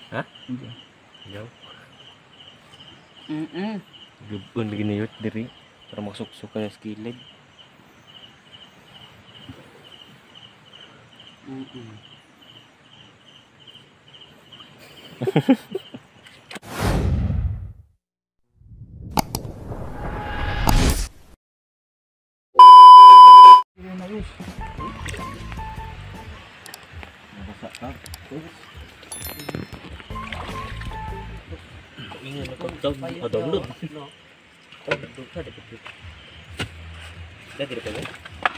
Ha? Yaw. Mm. Gubon giniyot diri para masuksok ka sa kilid. Ingin ako download. Download ka dapat. Lagi dapat ya.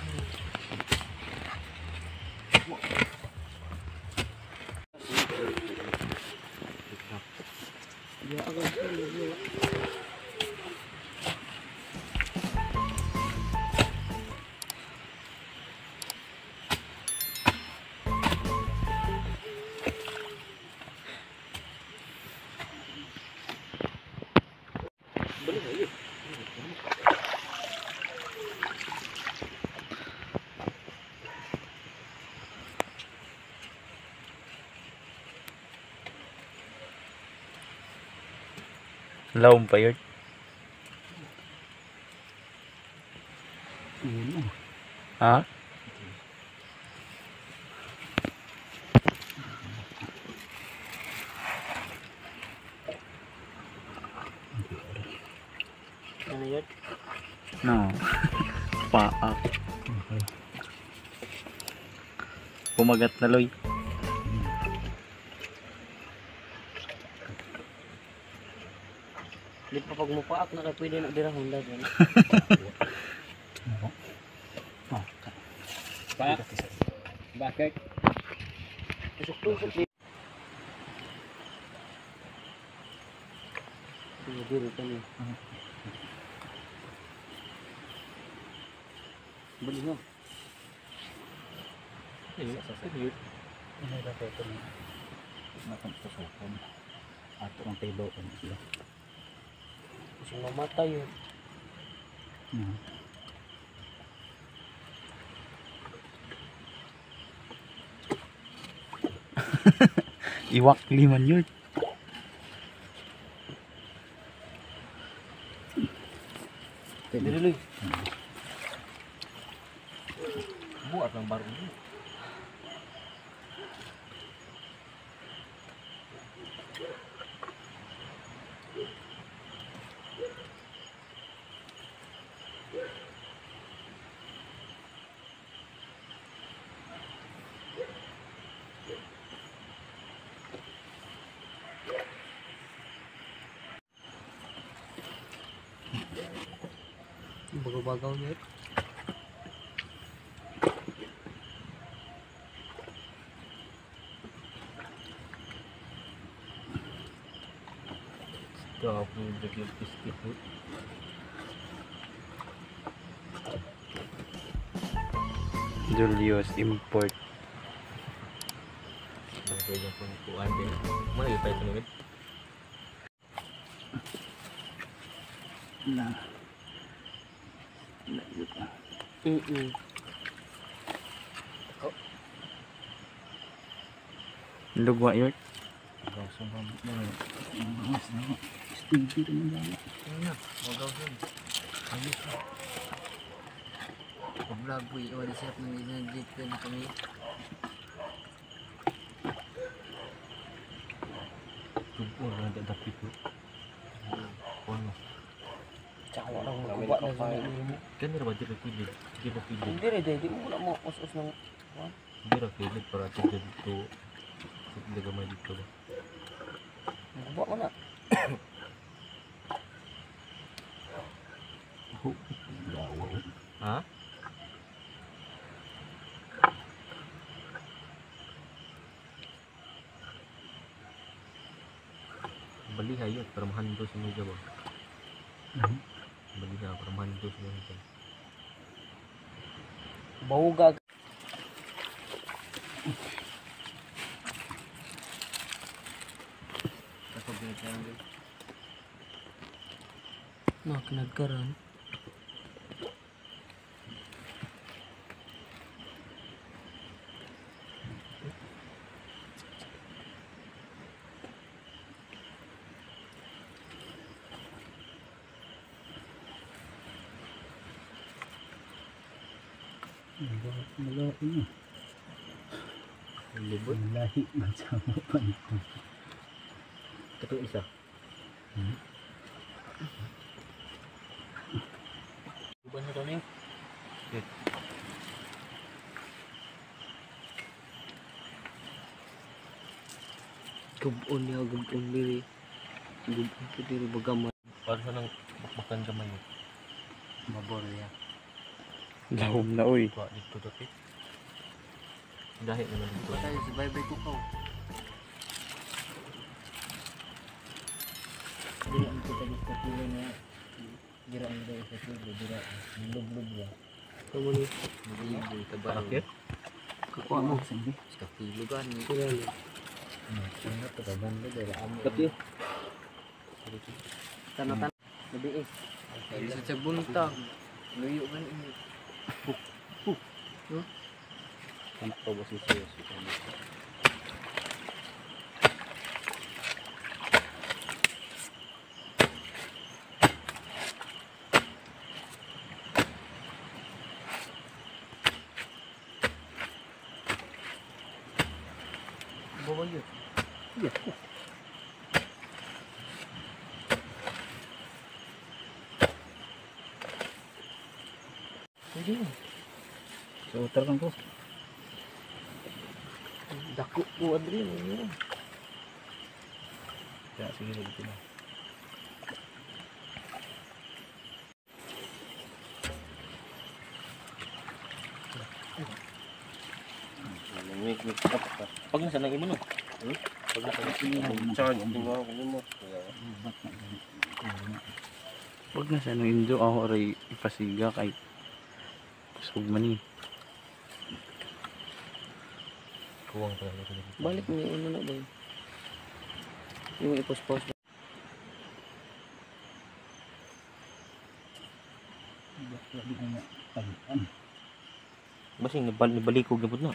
Laom pa yun. Ha? Ano yun? No. Paak. Pumagat na loy. Di pa pag mupaak na kayo pwede na dira Honda dyan. Paak. Bakit? Tusok-tusok din. Diri ka niya. Bali mo. Sasakit. Ano yung dapat ito na matang ato ang table ko sila. Kasi mamatay yun. Iwak liman yun. Diri loy. Buat lang baru ni. Bagaw-bagaw niya. Stop the biscuit. Julius import. Mga pang kuan din. Mana yung tayo tunawid? Na. Layo pa. Lugwa yun. Langsung mo na. Mas na. Stinky naman yan. Ano? Magaw yun. Ayos na. Pag-vlog po yun. Wala siya ng ginagit ko na kami. Tugpo na dadapit ko. Ano? Tsaka walang magkuba na sa may mo. Kaya ba dito pilid? Hindi ba pilid? Hindi rin, di mo wala mo us-us ng... Hindi ba pilid para tigil dito. Hindi gamay dito ba? Magkuba mo na. Ha? Bali hayat para mahanto sa mga ba? Bali na para mahanto sa mga. Bauga. Nak nagkaran. Malahi niya. Libot. Malahi man sa upan ko. Ito isa. Iban na kami. Gubon niya, gubon diri. Gubon ko diri bagaman. Para sa nang bakbakan gamay mo. Mabor ya. Lahom na uy. Kuha dito dati. Dahil naman dito. Tayo si Bye-bye ko ka. Dili ang kita gusto pili niya. Dira ang dira sa pili, dira. Lub-lub ba. Kamu ni. Hindi ka ba? Parakit? Kukuha mo. Sindi. Sa pilugan. Sila niya. Ano to ka banda dira amo. Tapi. Tanatan. Gabi eh. Sa buntag. Luyo man ini. Kan to ba si Sus. Bawa yun. Iya. Hindi mo. So utar kan ko. Dako ko Adrian. Ano? Ya sige dito na. Pag nasa nang imo no. Pag nasa nang imo. Charge tingnan ko nimo. Bat na gani. Huwag na sa nung indo ako ray ipasiga kay kusog man eh. Kuwang pa lang dito. Balik mo yung ano na ba yun? Yung ipos-pos. Labi na tagian. Basing nabalikog na pud na.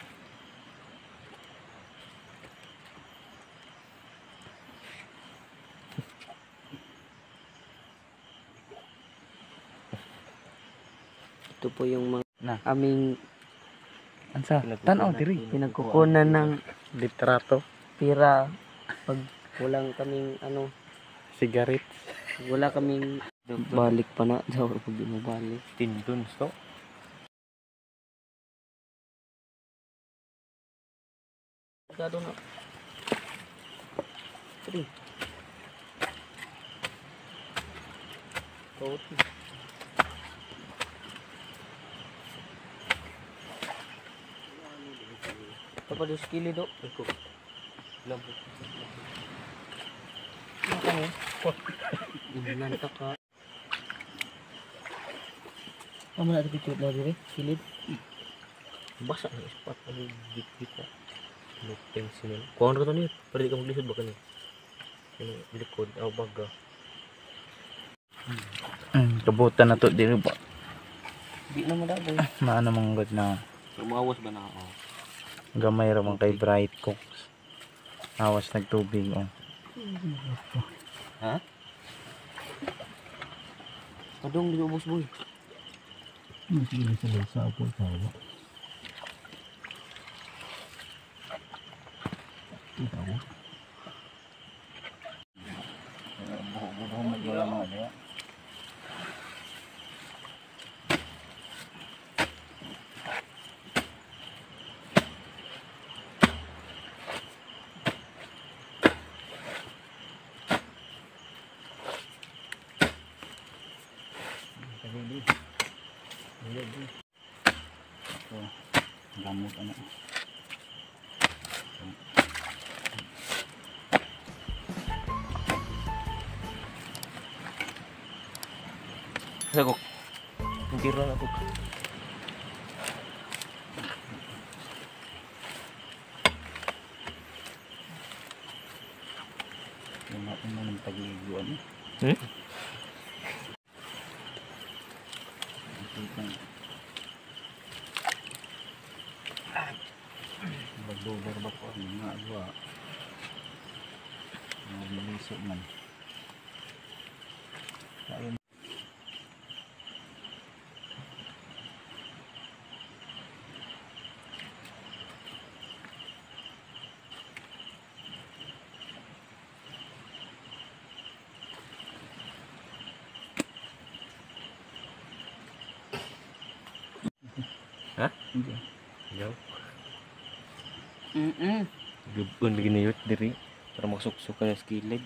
Ito po yung mga Na. aming Ansa? Tanaw diri. pinagkukunan ng Litrato. pira pag walang kaming ano, Cigarettes. wala kaming balik pa na daw pag di mo balik. Tindons to. Gado na. Three. Kauti. Tapos kili do. Iko. Labo. Naka mo. Inanta ka. Amo na dito na dire, kilid. Basa na spot ano git-git na. No pencil. Kuwang ra to niyo. Para di ka maglisod ba kani. Ano likod aw baga. Kabutan na to diri ba. Di na madaboy. Maano mong god na Umawas ba na ako? gamay ra man kay Bright Cooks. Awas nagtubig oh. Padong di ubos boy. Sige sa lusa po tawa. Ikaw. Buho mo dira mga dira. Gamot ano. Sagok. Hindi ra ako. Yung natin mo ng tagiguan. Magdobar ba ko mga agwa. Maliso man. Ha? Hindi. Yaw. Mm-mm. Gubon lagi na yun diri. Para maksuk-suk ka na skilid.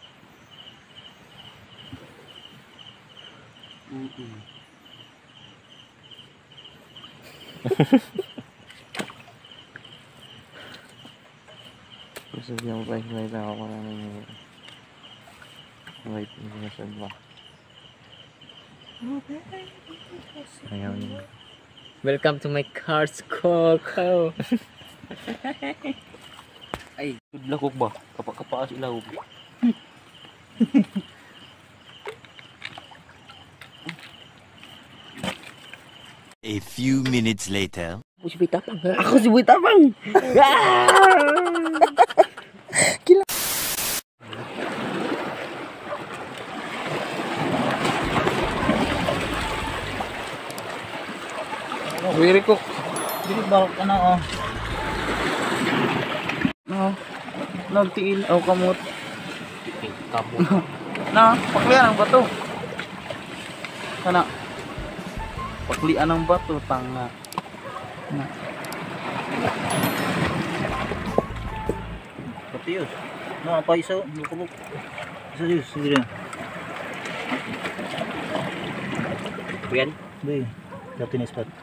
Mm-mm. Gusto niya may ako parang wait, hindi na siya ba? Ayaw niya. Welcome to my car's Coco. Ay, Lakok ba? Kapak-kapak si ilaw. A few minutes later. ako si Bitapang. Ako si Bitapang. Very cook. Dili balok ka na oh. No. Nagtiil o kamot. Kamu. Na, paklian ang bato. Kana. Paklian ang bato, tanga. Na. Patiyos. No, apa iso? Lukubok. Serius, sige na. Yan. Be, dati ni spot.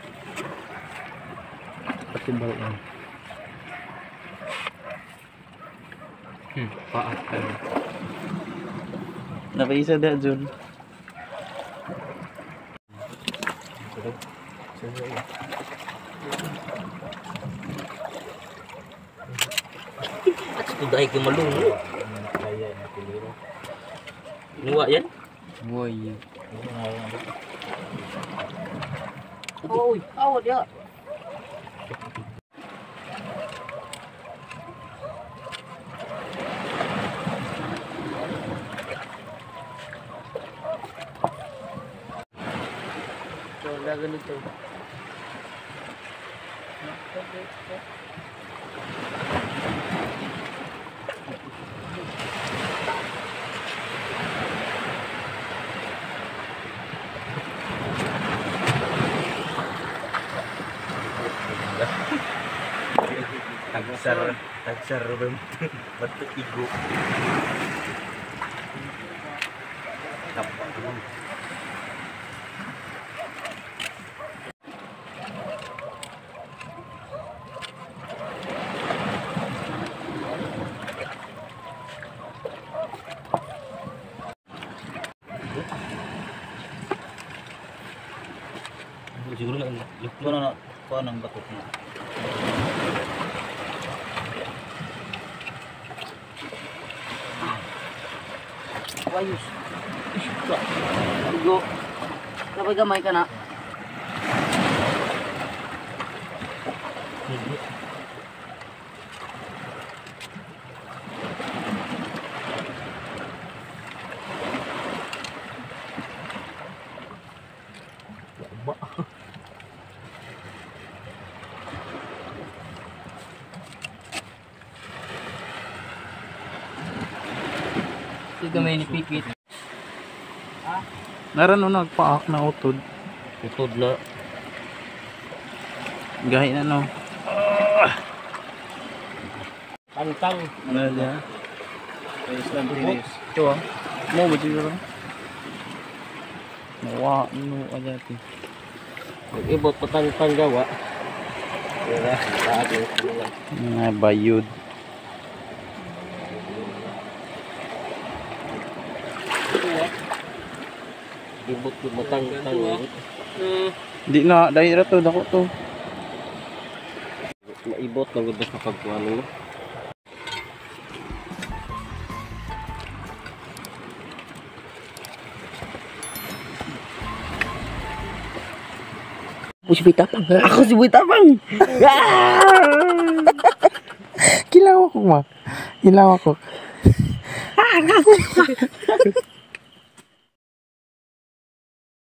Patin balok yan. Paat ka. Napaisa da, Jun. At ito dahil ka malungo. Kaya na piliro. Nuwa yan? Boy. Oy, awat ya. So, ganito. Tagsar rin. Bato igo. Tapak mo. Siguro na Kuno na, kuno nang batok na. Wayus. Igo. Kapag gamay ka na. Ito gamay ni Pipit. Naran no nagpaak na utod. Utod na. Gahi na no. Tangtang. Ano dia? Islam tinis. Ito ah. Mo ba siguro? Nawa no aja ti. Ibot patang-tang gawa. Wala. Lagi. Nga bayud. Ibot matang-tang. Di na dahil ra to dako to. Maibot lang gud sa pagkuano. Ako si Bitapang. Ako si Bitapang. Kilaw ako ma. Ilaw ako.